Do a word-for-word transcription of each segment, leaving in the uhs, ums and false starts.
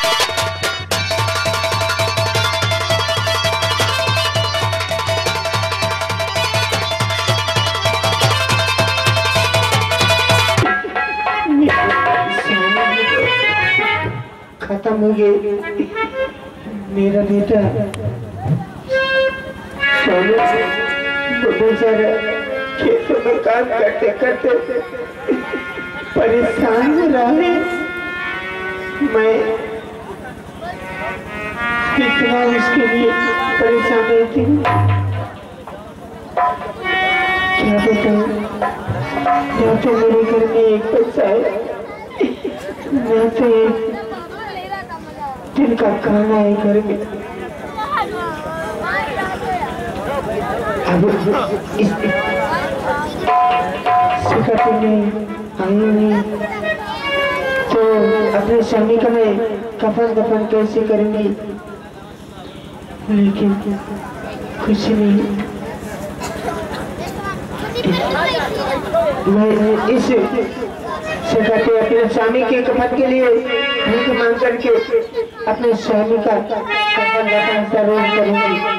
खत्म हो गए। मेरा बेटा बेचारा खेतों में काम करते करते परेशान हो रहा है। मैं कितना उसके लिए परेशान रहती हूँ क्या बताऊँ। यहाँ तो मेरे घर में एक बच्चा है, मैं तो एक दिन का खाना है घर में। अब इस सिखाते में आई नहीं तो अपने स्वामी का मैं कफन दफन कैसे करूंगी। लेकिन कुछ नहीं, मैं इस सिखाते अपने स्वामी के कफन के लिए भीख मांग करके अपने स्वामी का कफन दफन जरूर करूंगी।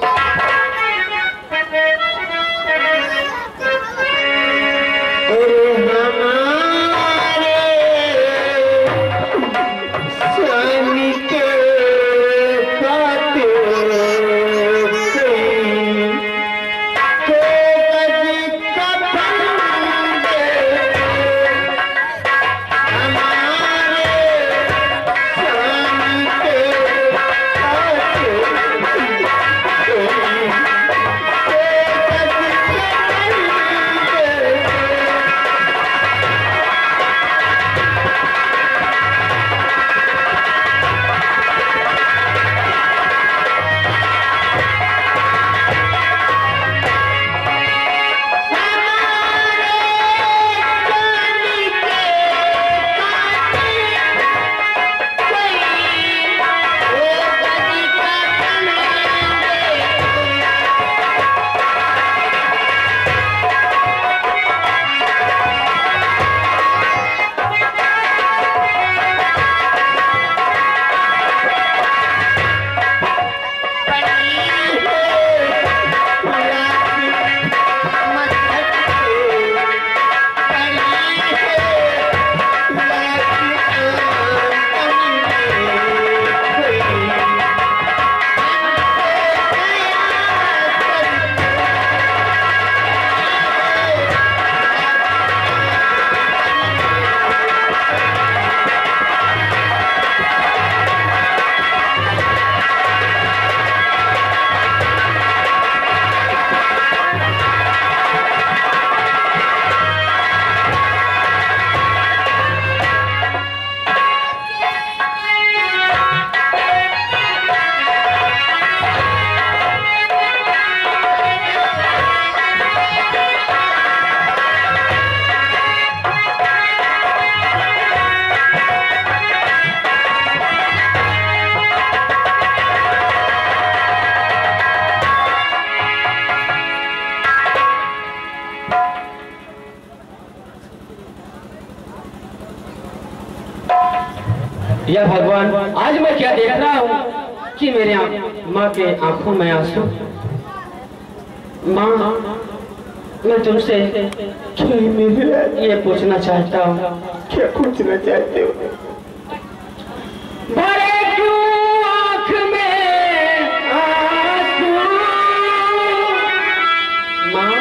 या भगवान, आज मैं क्या देख रहा हूँ कि मेरे माँ के आंखों में आंसू। माँ, मैं तुमसे ये पूछना चाहता हूँ। क्या पूछना चाहते हो? बड़े क्यों आँख में आंसू? माँ,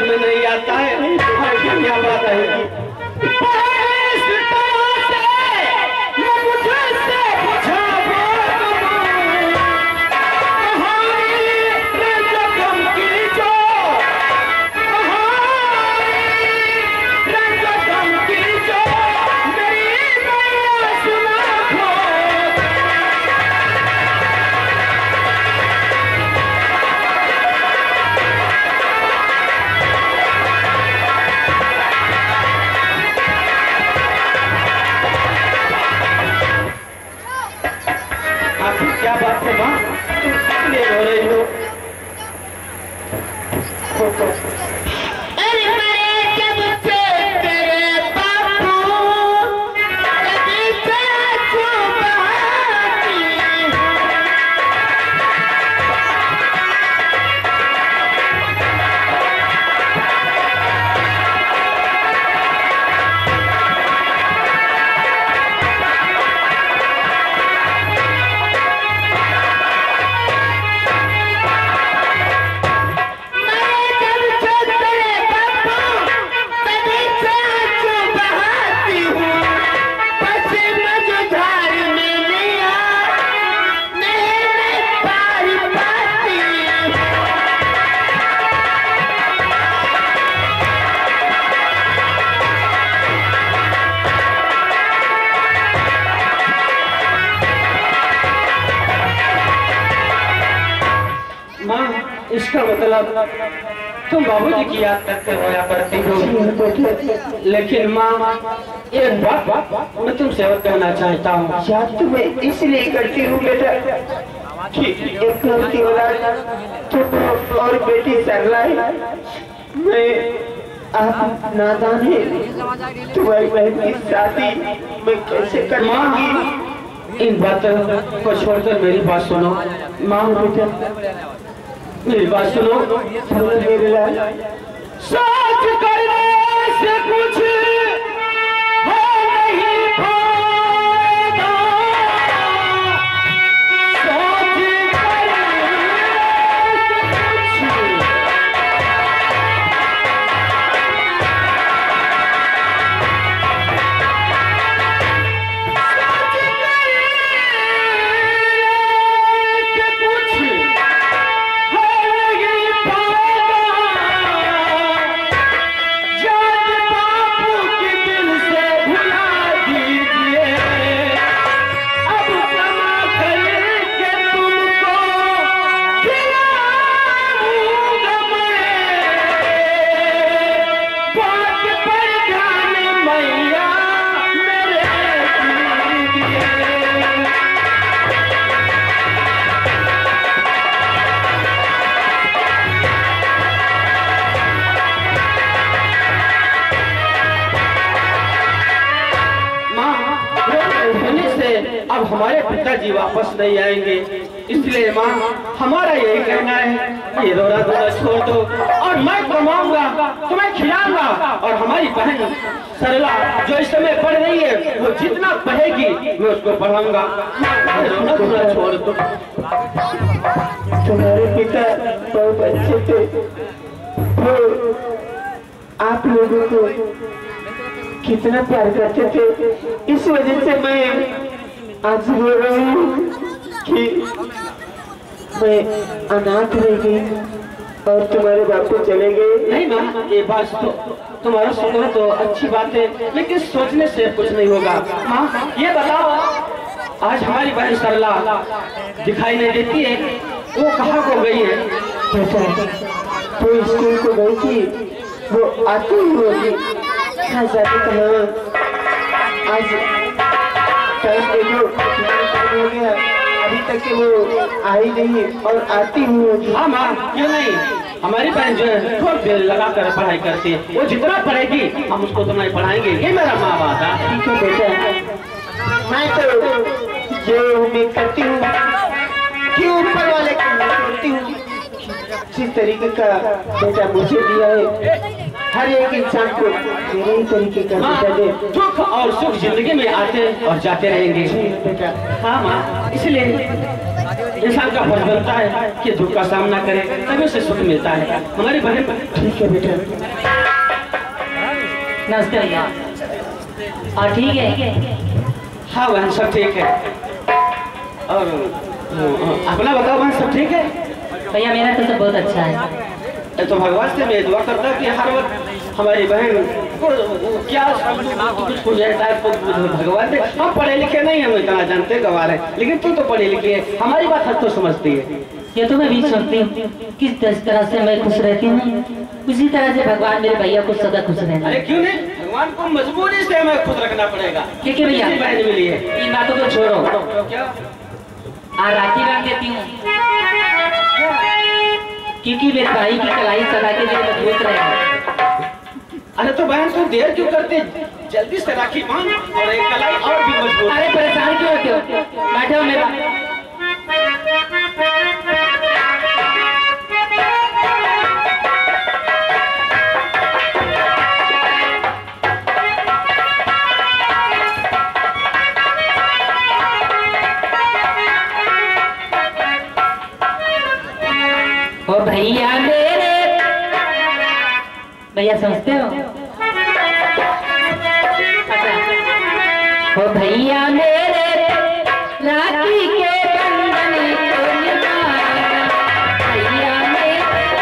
में नहीं आता है। हाँ, क्या बात है? क्या बात है माँ, तुम ले रो रही हो? अरे मैं जब से तेरे बापू कभी चाचू बहाती इसका मतलब तुम बाबूजी की याद करते होया करती हो। लेकिन माँ, एक बात मैं तुमसे और कहना चाहता हूँ। याद तो मैं इसलिए करती हूँ बेटा कि एक लड़की वाला तुम और बेटी सरला है। मैं आप नादान है, तुम्हारी बहन की शादी मैं कैसे कर पाऊंगी? इन बातों को छोड़कर मेरी बात सुनो। माँ बेटा मेरी बात सुनो। मेरे लाल सोच करने से कुछ हो नहीं पाता, सोच करने से कुछ अब हमारे पिताजी वापस नहीं आएंगे। इसलिए माँ, हमारा यही कहना है, ये रोना धोना छोड़ दो और मैं कमाऊंगा, तुम्हें खिलाऊंगा। और हमारी बहन सरला जो इस समय पढ़ रही है, वो जितना पढ़ेगी मैं उसको पढ़ाऊंगा। रोना धोना छोड़ दो। तुम्हारे पिता बहुत अच्छे थे, वो आप लोगों को कितना प्यार करते थे। इस वजह से मैं आज बोल रही हूँ कि मैं अनाथ रह गई और तुम्हारे बापू चले गए। नहीं माँ, ये बात तो तुम्हारा सुनना तो अच्छी बात है, लेकिन सोचने से कुछ नहीं होगा। माँ ये बताओ, आज हमारी बहन सरला दिखाई नहीं देती है, वो कहाँ को गई है? बेटा वो स्कूल को गई थी, वो आती ही होगी। हाँ जाती कहाँ, आज टाइम देखो हो गया, अभी तक के वो आई नहीं और आती ही होगी। हाँ माँ, क्यों नहीं, हमारी बहन जो है खूब दिल लगा कर पढ़ाई करती है, वो जितना पढ़ेगी हम उसको उतना ही पढ़ाएंगे। ये मेरा माँ बाप है। ठीक है बेटा, मैं तो जो उम्मीद करती हूँ कि ऊपर वाले की करती हूँ, जिस तरीके का बेटा मुझे दिया है, हर एक इंसान को मेरे ही तरीके का बेटा दे। दुख और सुख जिंदगी में आते और जाते रहेंगे बेटा। हाँ माँ, इसलिए इंसान का फर्ज बनता है कि दुख का सामना करे, तभी उसे सुख मिलता है। हमारी बहन ठीक है बेटा। नमस्ते भैया। और ठीक है? हाँ बहन सब ठीक है। और अपना बताओ बहन सब ठीक है? भैया मेरा तो सब बहुत अच्छा है। तो भगवान से मैं दुआ करता हूँ कि हर वक्त हमारी बहन को क्या कुछ हो जाए भगवान से। हम पढ़े लिखे नहीं, हम इतना जानते गवार है, लेकिन तू तो पढ़ी लिखी है, हमारी बात हर तो समझती है। ये तो मैं भी सोचती हूँ किस तरह से मैं खुश रहती हूँ, उसी तरह से भगवान मेरे भैया को सदा खुश रहना। अरे क्यों नहीं, भगवान को मजबूरी से हमें खुश रखना पड़ेगा। ठीक है भैया, बहन मिली है, इन बातों को छोड़ो। तो क्या आज राखी बांध देती हूँ, क्योंकि मेरे भाई की कलाई सदा के लिए मजबूत रहे। अरे तो बहन तुम देर क्यों करते, जल्दी से राखी बांध और एक कलाई और भी मजबूत। अरे परेशान क्यों होते हो, बैठे हो मेरा। ओ भैया मेरे, भैया समझते हो? ओ भैया मेरे राखी के बंधन को निभाना, भैया मेरे।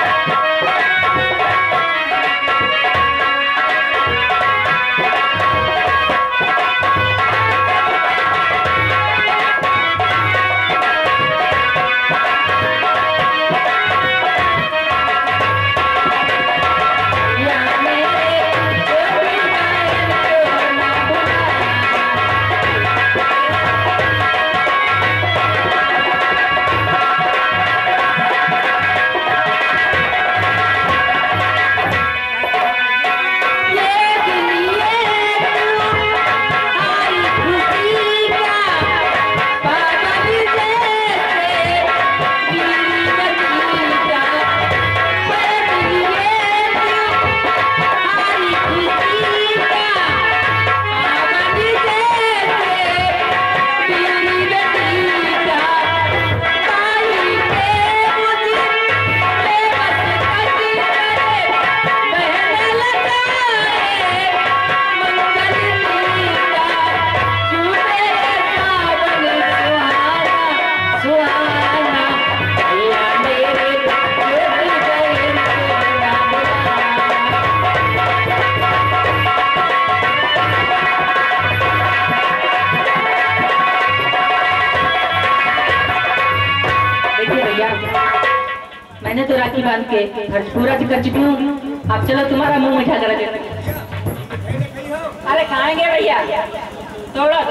मैंने तो राखी बांध के खर्च पूरा कर चुकी हूँ, अब चलो तुम्हारा मुंह मीठा करा देते। अरे खाएंगे भैया थोड़ा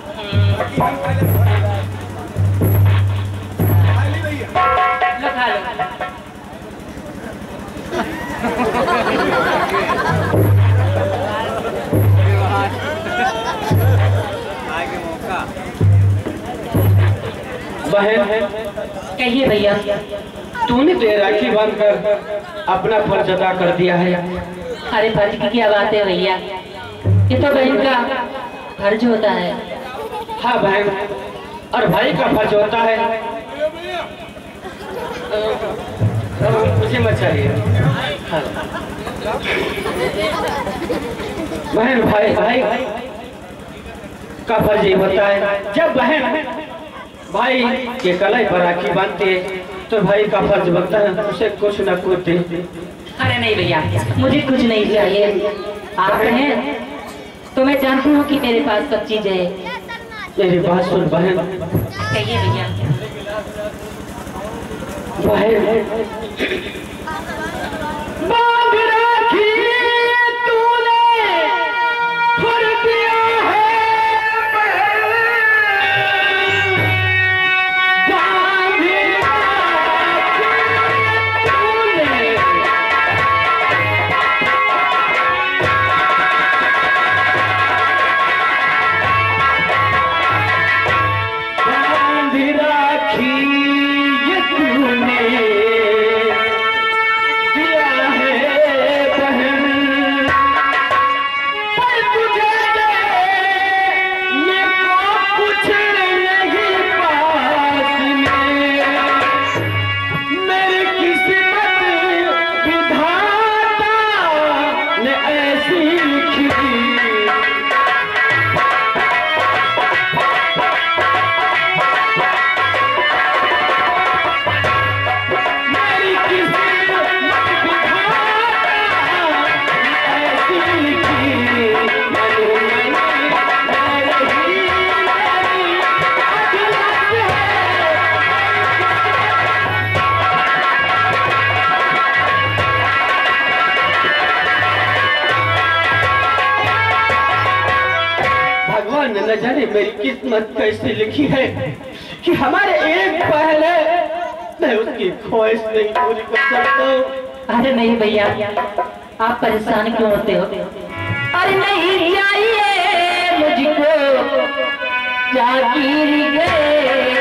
लो, खा लो। बहन कहिए भैया। तूने तो राखी बांध कर अपना फर्ज अदा कर दिया है। अरे फर्ज की क्या बात है भैया, ये तो बहन का फर्ज होता है। हाँ बहन, और भाई का फर्ज होता है। मुझे मत चाहिए। हाँ। बहन भाई भाई का फर्ज ये होता है, जब बहन भाई के कलाई पर राखी बांधती है तो भाई का फर्ज बनता है उसे कुछ न कुछ दे। अरे नहीं भैया, मुझे कुछ नहीं चाहिए। आप हैं तो मैं जानती हूँ कि मेरे पास सब चीज है। मेरी बात सुन बहन। कहिए भैया। बहन बांध राखी तूने भर दिया है, बांध राखी ये तूने दिया है। मेरी किस्मत कैसी लिखी है कि हमारे एक पहले मैं उसकी ख्वाहिश नहीं पूरी कर सकता। अरे नहीं भैया, आप परेशान क्यों होते हो? अरे नहीं चाहिए मुझको जागीर गए।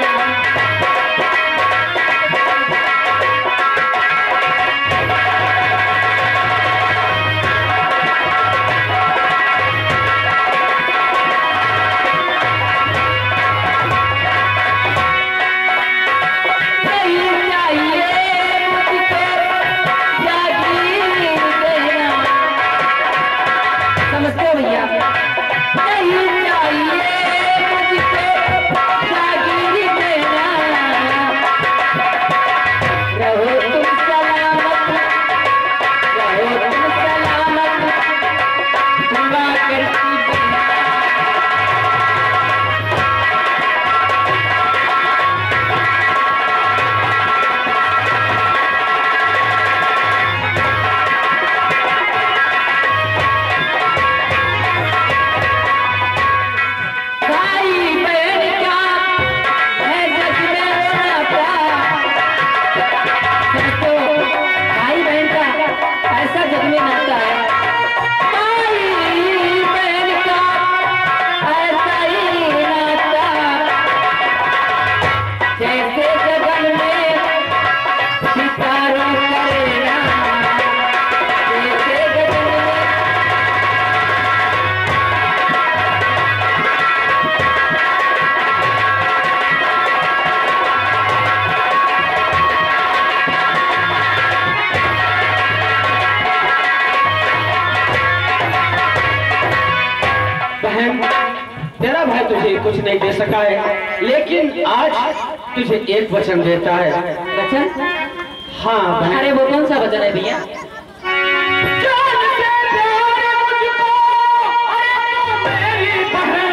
तेरा भाई तुझे कुछ नहीं दे सका है, लेकिन आज तुझे एक वचन देता है। वचन? हाँ। अरे वो कौन सा वचन है भैया? जान से प्यार मुझको, अरे तू मेरी बहन